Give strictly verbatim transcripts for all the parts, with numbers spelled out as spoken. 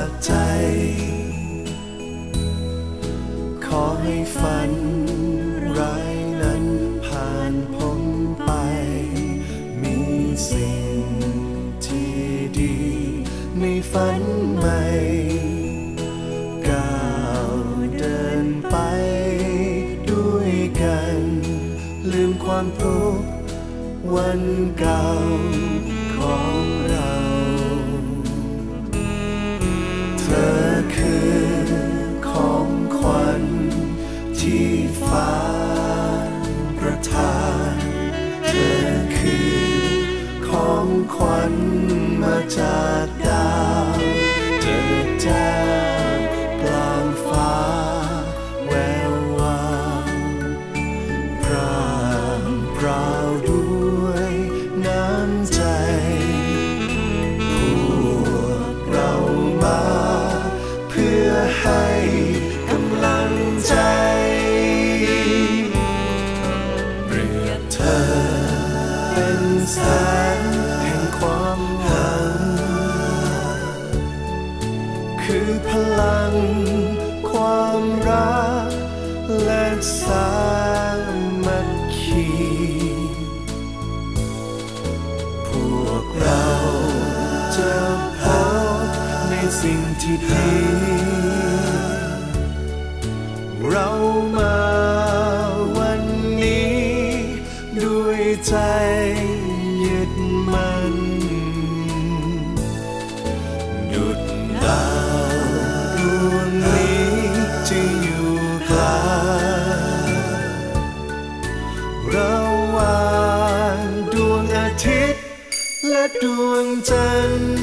จากใจขอให้ฝันร้ายนั้นผ่านพ้นไปมีสิ่งที่ดีในฝันใหม่ก้าวเดินไปด้วยกันลืมความทุกข์วันเก่าของเราเธอคือของขวัญที่ฟ้าประทานเธอคือของขวัญมาจากดาวเจิดจ้ากลางฟ้าแวววาวพรางพราวด้วยน้ำใจพวกเรามาเพื่อให้กำลังใจเปรียบเธอเป็นแสงแห่งความหวังคือพลังความรักและสามัคคีพวกเราจะพบในสิ่งที่ดีเรามาวันนี้ด้วยใจยึดมั่นดุจดาวดวงนี้จะอยู่ไกลระหว่างดวงอาทิตย์และดวงจันทร์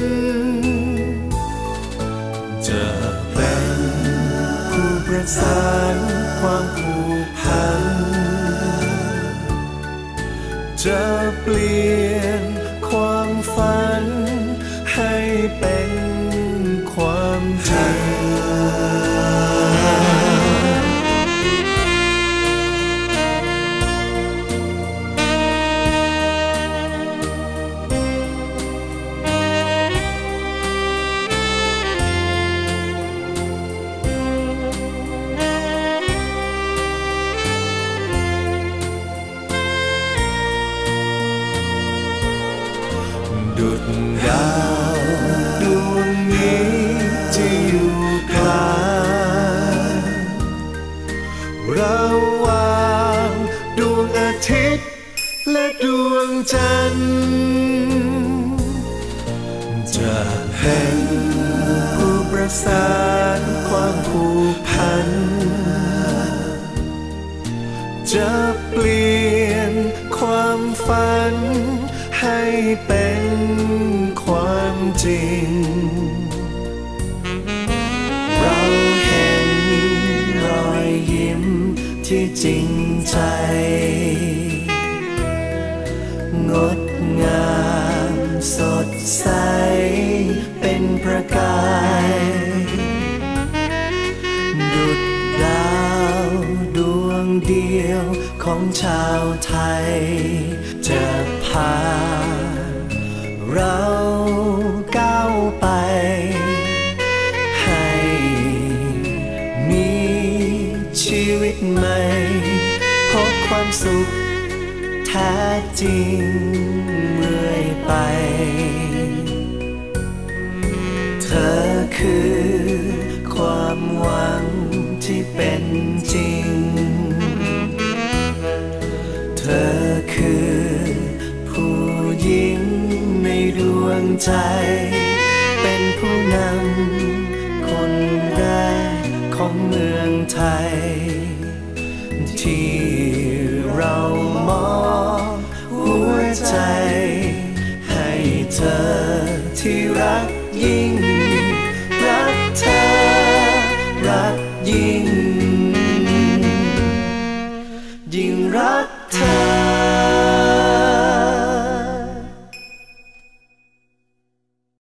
จะเป็นผู้ประสานความผูกพันจะเปลี่ยนความฝันให้เป็นความจริงดุจดาวดวงนี้จะอยู่ไกลระหว่างดวงอาทิตย์และดวงจันทร์จะเป็นผู้ประสานความผูกพันจะเปลี่ยนความฝันให้เป็นความจริงเราเห็นรอยยิ้มที่จริงใจงดงามสดใสเป็นประกายดุจดาวดวงเดียวของชาวไทยจะพาเราก้าวไปให้มีชีวิตใหม่พบความสุขแท้จริงเรื่อยไปเธอคือความหวังที่เป็นจริงเธอคือผู้หญิงในดวงใจเป็นผู้นำคนแรกของเมืองไทยที่เรามอบหัวใจให้เธอที่รักยิ่งรักเธอรักยิ่งยิ่งรักเธอ